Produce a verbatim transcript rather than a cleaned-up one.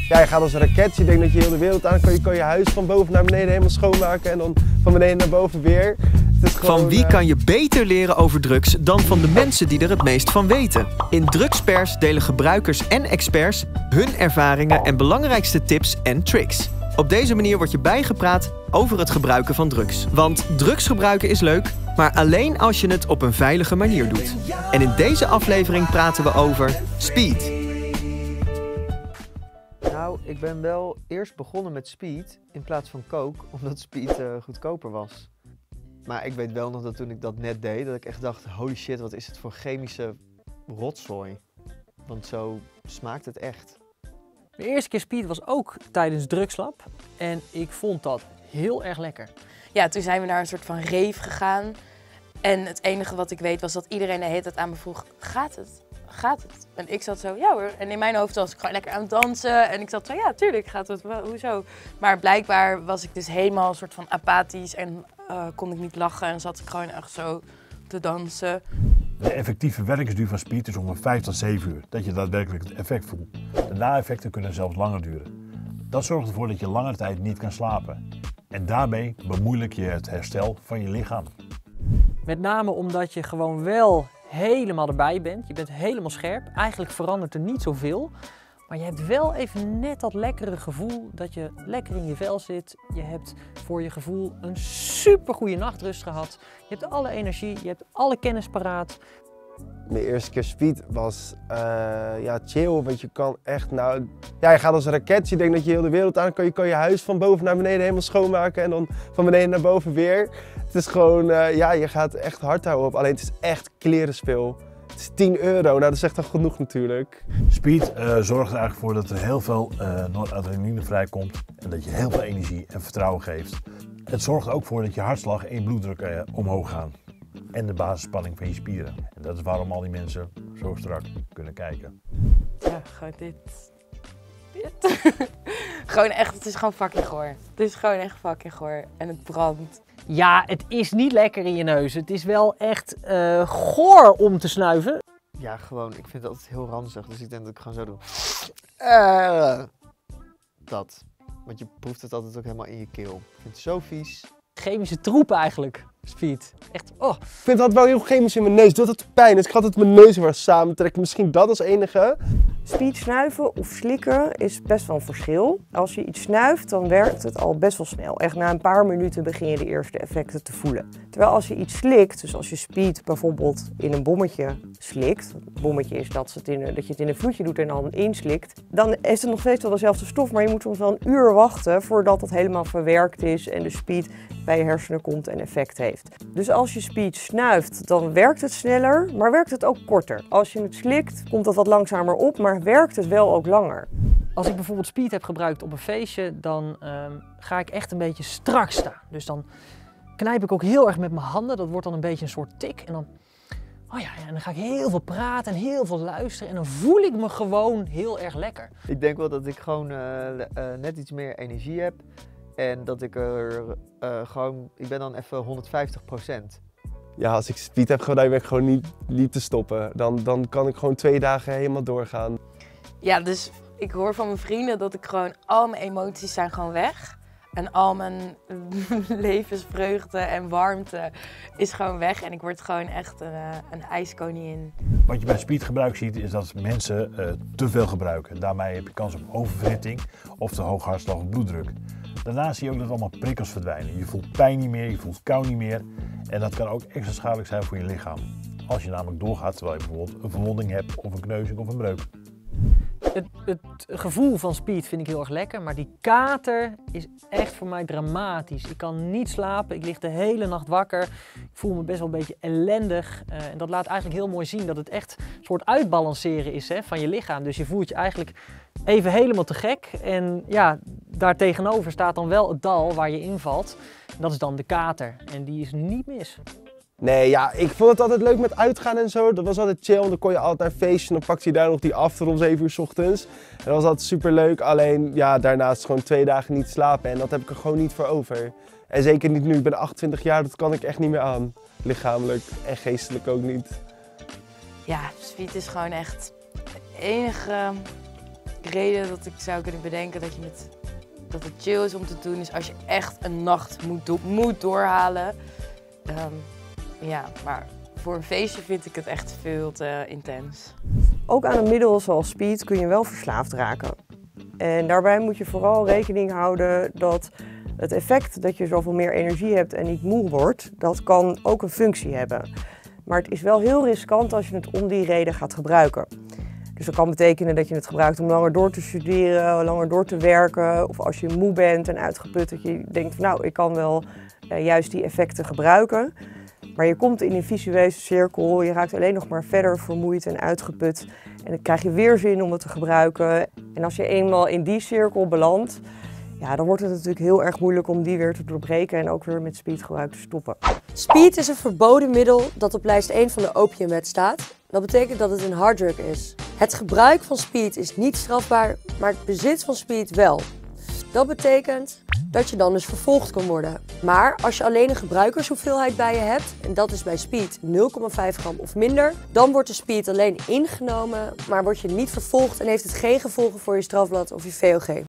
Ja, je gaat als een raket, je denkt dat je heel de wereld aan kan. Je kan je huis van boven naar beneden helemaal schoonmaken en dan van beneden naar boven weer. Het is gewoon, Van wie uh... kan je beter leren over drugs dan van de mensen die er het meest van weten? In Drugspers delen gebruikers en experts hun ervaringen en belangrijkste tips en tricks. Op deze manier word je bijgepraat over het gebruiken van drugs. Want drugs gebruiken is leuk, maar alleen als je het op een veilige manier doet. En in deze aflevering praten we over speed. Nou, ik ben wel eerst begonnen met speed in plaats van coke, omdat speed uh, goedkoper was. Maar ik weet wel nog dat toen ik dat net deed, dat ik echt dacht, holy shit, wat is het voor chemische rotzooi. Want zo smaakt het echt. De eerste keer speed was ook tijdens drugslab en ik vond dat heel erg lekker. Ja, toen zijn we naar een soort van rave gegaan. En het enige wat ik weet was dat iedereen de hele tijd aan me vroeg, gaat het? Gaat het? En ik zat zo, ja hoor. En in mijn hoofd was ik gewoon lekker aan het dansen. En ik zat zo, ja tuurlijk gaat het, hoezo? Maar blijkbaar was ik dus helemaal een soort van apathisch en uh, kon ik niet lachen. En zat ik gewoon echt zo te dansen. De effectieve werkingsduur van speed is ongeveer vijf tot zeven uur, dat je daadwerkelijk het effect voelt. De na-effecten kunnen zelfs langer duren. Dat zorgt ervoor dat je langere tijd niet kan slapen. En daarmee bemoeilijk je het herstel van je lichaam. Met name omdat je gewoon wel helemaal erbij bent. Je bent helemaal scherp. Eigenlijk verandert er niet zoveel. Maar je hebt wel even net dat lekkere gevoel dat je lekker in je vel zit. Je hebt voor je gevoel een super goede nachtrust gehad. Je hebt alle energie, je hebt alle kennis paraat. Mijn eerste keer speed was uh, ja, chill, want je kan echt nou... Ja, je gaat als een raket, je denkt dat je heel de wereld aan kan. Je kan je huis van boven naar beneden helemaal schoonmaken en dan van beneden naar boven weer. Het is gewoon, uh, ja, je gaat echt hard daarop. Alleen het is echt klerenspeel. Het is tien euro, nou dat is echt al genoeg natuurlijk. Speed uh, zorgt er eigenlijk voor dat er heel veel uh, noradrenaline vrijkomt en dat je heel veel energie en vertrouwen geeft. Het zorgt er ook voor dat je hartslag en je bloeddruk uh, omhoog gaan. En de basisspanning van je spieren. En dat is waarom al die mensen zo strak kunnen kijken. Ja, gewoon dit. Dit. Gewoon echt, het is gewoon fucking goor. Het is gewoon echt fucking goor. En het brandt. Ja, het is niet lekker in je neus. Het is wel echt uh, goor om te snuiven. Ja, gewoon, ik vind het altijd heel ranzig, dus ik denk dat ik gewoon zo doe. Uh, dat. Want je proeft het altijd ook helemaal in je keel. Ik vind het zo vies. Chemische troep eigenlijk, speed. Echt, oh. Ik vind dat wel heel chemisch in mijn neus, doet het pijn. Dus ik ga het mijn neus weer samentrekken. Misschien dat als enige. Speed snuiven of slikken is best wel een verschil. Als je iets snuift, dan werkt het al best wel snel. Echt na een paar minuten begin je de eerste effecten te voelen. Terwijl als je iets slikt, dus als je speed bijvoorbeeld in een bommetje slikt. Een bommetje is dat, het in, dat je het in een vloedje doet en dan inslikt. Dan is het nog steeds wel dezelfde stof, maar je moet soms wel een uur wachten voordat het helemaal verwerkt is en de speed bij je hersenen komt en effect heeft. Dus als je speed snuift, dan werkt het sneller, maar werkt het ook korter. Als je het slikt, komt dat wat langzamer op, maar werkt het wel ook langer. Als ik bijvoorbeeld speed heb gebruikt op een feestje, dan um, ga ik echt een beetje strak staan. Dus dan knijp ik ook heel erg met mijn handen, dat wordt dan een beetje een soort tik. En dan, oh ja, en dan ga ik heel veel praten en heel veel luisteren en dan voel ik me gewoon heel erg lekker. Ik denk wel dat ik gewoon uh, uh, net iets meer energie heb. En dat ik er uh, gewoon, ik ben dan even honderdvijftig procent. Ja, als ik speed heb, dan ben ik gewoon niet, niet te stoppen. Dan, dan kan ik gewoon twee dagen helemaal doorgaan. Ja, dus ik hoor van mijn vrienden dat ik gewoon, al mijn emoties zijn gewoon weg. En al mijn levensvreugde en warmte is gewoon weg. En ik word gewoon echt een, een ijskoningin. Wat je bij speedgebruik ziet is dat mensen uh, te veel gebruiken. Daarmee heb je kans op oververhitting of te hoog hartslag of bloeddruk. Daarnaast zie je ook dat allemaal prikkels verdwijnen. Je voelt pijn niet meer, je voelt kou niet meer. En dat kan ook extra schadelijk zijn voor je lichaam. Als je namelijk doorgaat terwijl je bijvoorbeeld een verwonding hebt of een kneuzing of een breuk. Het, het gevoel van speed vind ik heel erg lekker, maar die kater is echt voor mij dramatisch. Ik kan niet slapen, ik lig de hele nacht wakker. Ik voel me best wel een beetje ellendig. Uh, en dat laat eigenlijk heel mooi zien dat het echt een soort uitbalanceren is, hè, van je lichaam. Dus je voelt je eigenlijk even helemaal te gek. En ja, daartegenover staat dan wel het dal waar je invalt. En dat is dan de kater. En die is niet mis. Nee, ja, ik vond het altijd leuk met uitgaan en zo. Dat was altijd chill, dan kon je altijd naar een feestje en dan pakte je daar nog die after om zeven uur 's ochtends. En dat was altijd super leuk, alleen ja, daarnaast gewoon twee dagen niet slapen en dat heb ik er gewoon niet voor over. En zeker niet nu, ik ben achtentwintig jaar, dat kan ik echt niet meer aan. Lichamelijk en geestelijk ook niet. Ja, speed is gewoon echt het enige reden dat ik zou kunnen bedenken dat, je met, dat het chill is om te doen, is als je echt een nacht moet, do moet doorhalen. Um, ja, maar voor een feestje vind ik het echt veel te intens. Ook aan een middel zoals speed kun je wel verslaafd raken. En daarbij moet je vooral rekening houden dat het effect dat je zoveel meer energie hebt en niet moe wordt, dat kan ook een functie hebben. Maar het is wel heel riskant als je het om die reden gaat gebruiken. Dus dat kan betekenen dat je het gebruikt om langer door te studeren, langer door te werken. Of als je moe bent en uitgeput, dat je denkt van nou, ik kan wel eh, juist die effecten gebruiken. Maar je komt in een visueuze cirkel, je raakt alleen nog maar verder vermoeid en uitgeput. En dan krijg je weer zin om het te gebruiken. En als je eenmaal in die cirkel belandt, ja, dan wordt het natuurlijk heel erg moeilijk om die weer te doorbreken en ook weer met speedgebruik te stoppen. Speed is een verboden middel dat op lijst één van de opiumwet staat. Dat betekent dat het een harddrug is. Het gebruik van speed is niet strafbaar, maar het bezit van speed wel. Dat betekent dat je dan dus vervolgd kan worden. Maar als je alleen een gebruikershoeveelheid bij je hebt, en dat is bij speed nul komma vijf gram of minder, dan wordt de speed alleen ingenomen, maar word je niet vervolgd en heeft het geen gevolgen voor je strafblad of je V O G.